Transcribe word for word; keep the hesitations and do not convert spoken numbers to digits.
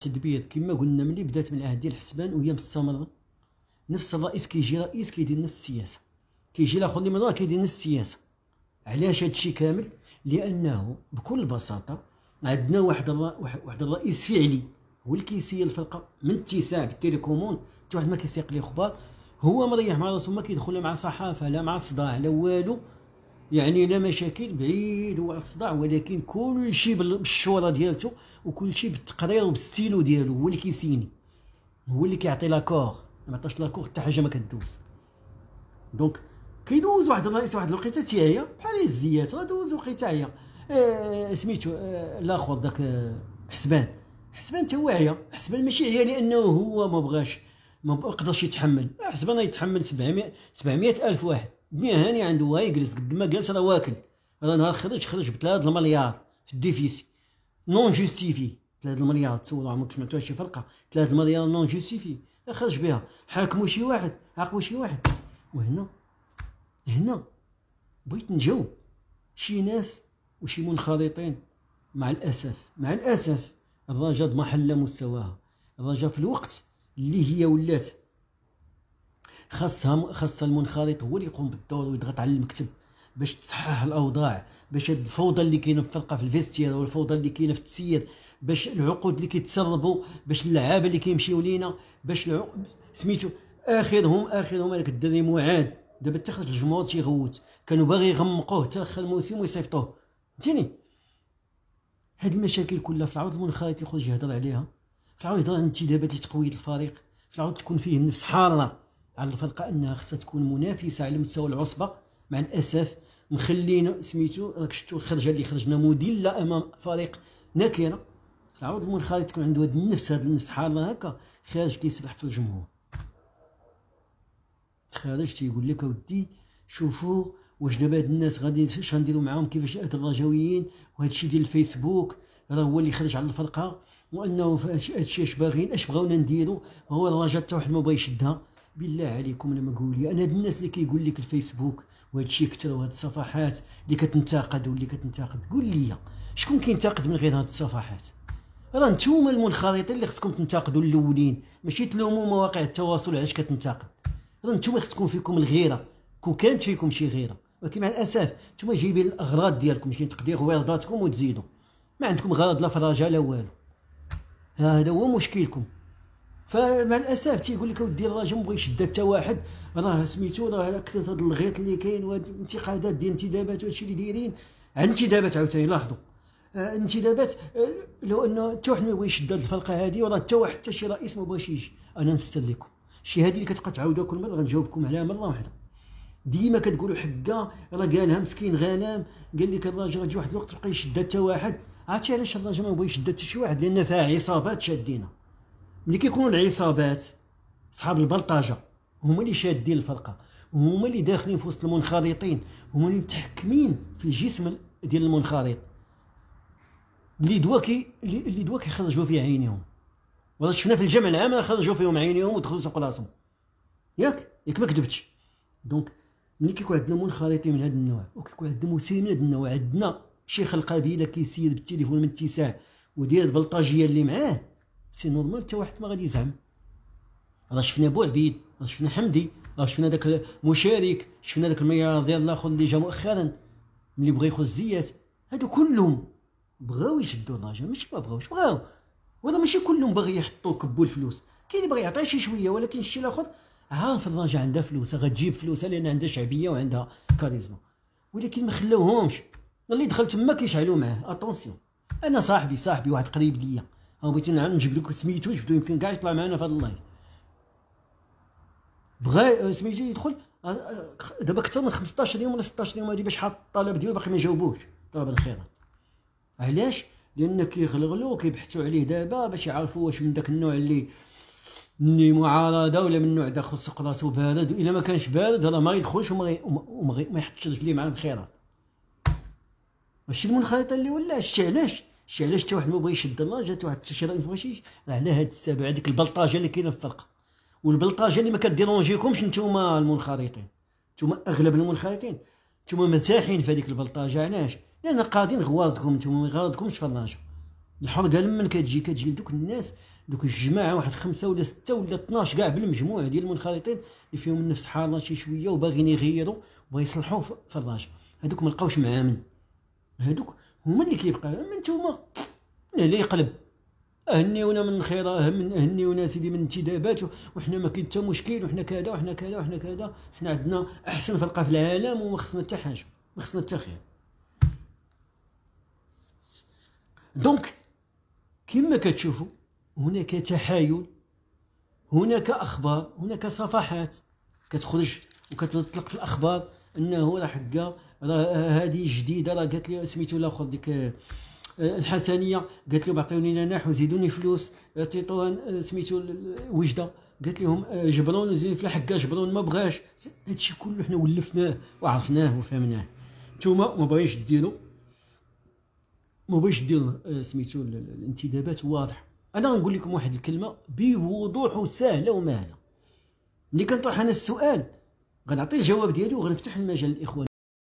التدبير كما قلنا ملي بدات من العهد ديال الحسبان وهي مستمره. نفس الرئيس كيجي رئيس كيدير نفس السياسه، كيجي الاخر اللي من وراه كيدير نفس السياسه. علاش هادشي كامل؟ لانه بكل بساطه عندنا واحد الر... واحد الرئيس فعلي هو اللي كيسير الفرقه من اتساع بالتيليكوموند، حتى واحد ما كيسيق لي خبار، هو مريح مع راسو، ما كيدخل لا مع صحافه لا مع صداع لا والو، يعني لا مشاكل، بعيد هو على الصداع، ولكن كل شيء بالشوره ديالته وكل شيء بالتقرير وبالستيلو ديالو، هو اللي كيسيني، هو اللي كيعطي لاكور، ما عطاش لاكور حتى حاجه ما كدوز. دونك كيدوز واحد الرئيس واحد الوقيته تيعيا بحال الزيات، غادوز وقيته عيا. آه سميتو آه الاخر داك آه حسبان، حسبان تا هو عيا، حسبان ماشي عيا لانه هو ما بغاش ما قدرش يتحمل، حسبان يتحمل سبعمية سبعمية الف واحد، الدنيا هاني عنده، هو يجلس قد ما جالس راه واكل، راه نهار خرج خرج بثلاث المليار في الديفيسي نون جوستيفي، ثلاث المليار تصوروا عمرك سمعتوا شي فرقه ثلاث المليار نون جوستيفي، خرج بها، حاكموا شي واحد، عاقبوا شي واحد. وهنا هنا بغيت نجاوب شي ناس وشي منخرطين، مع الاسف مع الاسف الرجاء ضمحل مستواها، الرجاء في الوقت اللي هي ولات خاصها خاص المنخرط هو اللي يقوم بالدور ويضغط على المكتب باش تصحح الاوضاع، باش هاد الفوضى اللي كاينه في الفرقه في الفيستير والفوضى اللي كاينه في التسيير، باش العقود اللي كيتسربوا، باش اللعابه اللي كيمشيو لينا، باش العقود سميتو اخرهم اخرهم هذاك الدري معاد، دابا حتى خرج الجمهور تيغوت، كانوا باغي يغمقوه حتى اخر الموسم ويصيفطوه، فهمتيني؟ هاد المشاكل كلها في العوض المنخرط يخرج يهضر عليها، في العوض يهضر عن انتدابات لتقويه الفريق، في العوض تكون فيه النفس حاره على الفرقه انها خصها تكون منافسه على مستوى العصبه. مع الاسف مخلينا سميتو راك شفتوا الخرجه اللي خرجنا موديلا امام فريق نكره، في العوض المنخرط تكون عنده هاد النفس، هاد النفس حاره هكا، خارج كيسرح في الجمهور، خارج تيقول لك اودي شوفوا واش دابا هاد الناس غادي اش غنديروا معاهم، كيفاش هاد الرجاويين، وهذا الشيء ديال الفيسبوك راه هو اللي خرج على الفرقه، وانه هادشي اش باغيين اش بغاونا نديروا، هو الرجاء حتى واحد ما بغا يشدها. بالله عليكم لما قول لي انا هاد الناس اللي كيقول لك الفيسبوك وهاد الشيء كثر، وهاد الصفحات اللي كتنتقد واللي كتنتقد، قول لي شكون كينتقد من غير هاد الصفحات؟ راه نتوما المنخرطين اللي خصكم تنتقدوا الاولين، ماشي تلوموا مواقع التواصل علاش كتنتقد، راه نتوما خصكم فيكم الغيره، كون كانت فيكم شي غيره، ولكن مع الاسف نتوما جايبين الاغراض ديالكم، ماشي تقدير ورداتكم وتزيدوا، ما عندكم غرض لا في الرجاء لا والو، هذا هو مشكلكم. فمع الاسف تيقول لك اودي الراجل ما بغى يشد حتى واحد، راه سميتو راه كثرت هذا الغيط اللي كاين وهاد الانتقادات ديال الانتدابات وهادشي اللي دايرين، انتدابات عاوتاني لاحظوا آه انتدابات آه لو انه حتى واحد ما بغى يشد هذه الفرقه هذه، وراه حتى واحد حتى شي رئيس ما بغاش يجي. انا نفسر لكم شي هذه اللي كتبقى تعاودها كل مره، غنجاوبكم عليها مره واحده. ديما كتقولوا حكا راه قالها مسكين غلام، قال لك الراجل غتجي واحد الوقت تبقى يشد حتى واحد. عرفتي علاش الراجل ما بغى يشد حتى شي واحد؟ لان فيها عصابات شادينها، ملي كيكونوا العصابات صحاب البلطجه هما اللي شادين الفرقه، هما اللي داخلين في وسط المنخرطين، هما اللي متحكمين في الجسم ديال المنخرط، اللي دوا كي اللي دوا كيخرجوا فيه عينيهم، وراه شفنا في الجمع العام خرجوا فيهم عينيهم ودخلوا سوق راسهم، ياك ياك ما كذبتش. دونك ملي كيكون عندنا منخرطين من هذا النوع وكيكون عندنا مسيرين من هذا النوع، عندنا شيخ القبيله كيسير بالتليفون من اتساع ودير البلطجيه اللي معاه، سي نورمال حتى واحد ما غادي يزعم. راه شفنا بوعبيد، راه شفنا حمدي، راه شفنا داك المشارك، شفنا داك الملياردير الاخر اللي جا مؤخرا ملي بغى ياخذ الزيات، هادو كلهم بغاو يشدوا الراجل، ماشي ما بغاوش، بغاو، وهذا ماشي كلهم باغي يحطوا كبوا الفلوس، كاين اللي باغي يعطي شي شويه، ولكن الشي الاخر عارف الراجل عندها فلوس، غتجيب فلوسها لان عندها شعبيه وعندها كاريزما، ولكن ما خلاوهمش، اللي دخل تما كيشعلوا معاه. اتونسيون، انا صاحبي صاحبي واحد قريب ليا، ها بغيت نجيب لكم سميتو، جبتو يمكن كاع يطلع معنا في هذا اللايف، بغا سميتو يدخل دابا اكثر من خمسطاش يوم ولا ستطاش يوم هادي باش حاط الطلب ديالو باقي ما جاوبوش طلب الخيرات. علاش؟ لان كيغلغلو كيبحثوا عليه دابا باش يعرفوا واش من داك النوع اللي مني معارضه ولا من نوع داخل سوق راسو بارد، والا ما كانش بارد راه ما يدخلش وما وما ما يحطش رجليه مع الخيرات. ماشي المنخرطه اللي ولا شتي علاش؟ شتي علاش حتى واحد ما بغى يشد الراجل، حتى واحد حتى شي راجل ما بغاش، على هاد السبب، هذيك البلطاجه اللي كاينه في الفرقه، والبلطاجه اللي ما كديرونجيكمش نتوما المنخرطين، نتوما اغلب المنخرطين نتوما مرتاحين في هذيك البلطاجه. علاش؟ لان قاعدين غواردكم، نتوما ما يغاردكمش في الراجل، الحرقه لمن كتجي كتجي لدوك الناس، دوك الجماعه، واحد خمسه ولا سته ولا اثناش كاع بالمجموع ديال المنخرطين اللي فيهم النفس حاره شي شويه وباغيين يغيروا ويصلحوا في الراجل، هذوك ما لقاوش معاه من هذوك هما اللي كيبقى. من نتوما لا يقلب هنيونا من خير، من هنيونا سيدي من انتدابات، وحنا ما كاين حتى مشكل، وحنا كذا وحنا كذا وحنا كذا، حنا عندنا احسن فرقه في العالم وما خصنا حتى حاجه، ما خصنا حتى خير. دونك كما كتشوفوا هناك تحايل، هناك اخبار، هناك صفحات كتخرج وكتطلق في الاخبار انه راه حكا، راه هذه جديده، راه قالت لي سميتو الاخر ديك الحسنيه قالت لهم عطيوني لنا وزيدوني فلوس، تطوان سميتو وجده قالت لهم جبرون وزيدوني فلوس، حكا جبرون ما بغاش. هادشي كله حنا ولفناه وعرفناه وفهمناه. نتوما ما بغيش ديروا ما بغيش دير سميتو الانتدابات واضح. انا غنقول لكم واحد الكلمه بوضوح وسهله ومهله، ملي كنطرح انا السؤال غنعطي الجواب ديالي وغنفتح المجال للاخوان.